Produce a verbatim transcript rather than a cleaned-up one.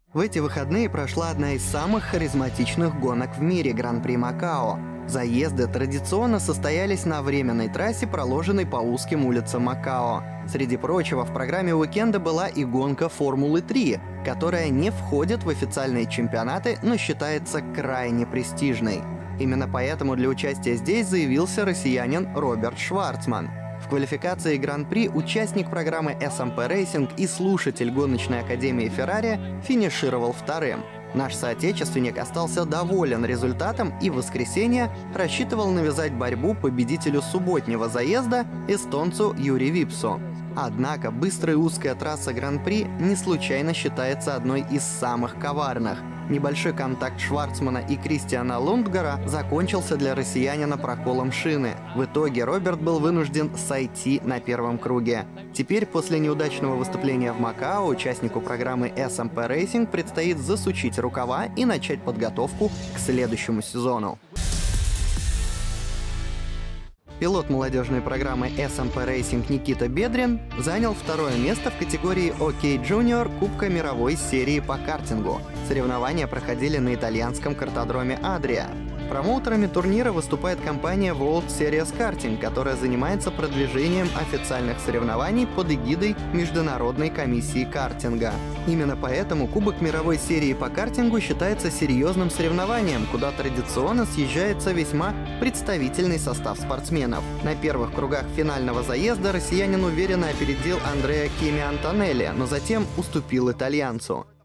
В эти выходные прошла одна из самых харизматичных гонок в мире — Гран-при Макао. Заезды традиционно состоялись на временной трассе, проложенной по узким улицам Макао. Среди прочего, в программе уикенда была и гонка Формулы три, которая не входит в официальные чемпионаты, но считается крайне престижной. Именно поэтому для участия здесь заявился россиянин Роберт Шварцман. В квалификации Гран-при участник программы эс эм пи Racing и слушатель гоночной академии Феррари финишировал вторым. Наш соотечественник остался доволен результатом и в воскресенье рассчитывал навязать борьбу победителю субботнего заезда, эстонцу Юри Випсу. Однако быстрая узкая трасса Гран-при не случайно считается одной из самых коварных. Небольшой контакт Шварцмана и Кристиана Лундгара закончился для россиянина проколом шины. В итоге Роберт был вынужден сойти на первом круге. Теперь, после неудачного выступления в Макао, участнику программы эс эм пи Racing предстоит засучить рукава и начать подготовку к следующему сезону. Пилот молодежной программы эс эм пи Racing Никита Бедрин занял второе место в категории Окей Junior Кубка мировой серии по картингу. Соревнования проходили на итальянском картодроме Адрия. Промоутерами турнира выступает компания World Series Karting, которая занимается продвижением официальных соревнований под эгидой Международной комиссии картинга. Именно поэтому Кубок мировой серии по картингу считается серьезным соревнованием, куда традиционно съезжается весьма представительный состав спортсменов. На первых кругах финального заезда россиянин уверенно опередил Андреа Кими Антонелли, но затем уступил итальянцу.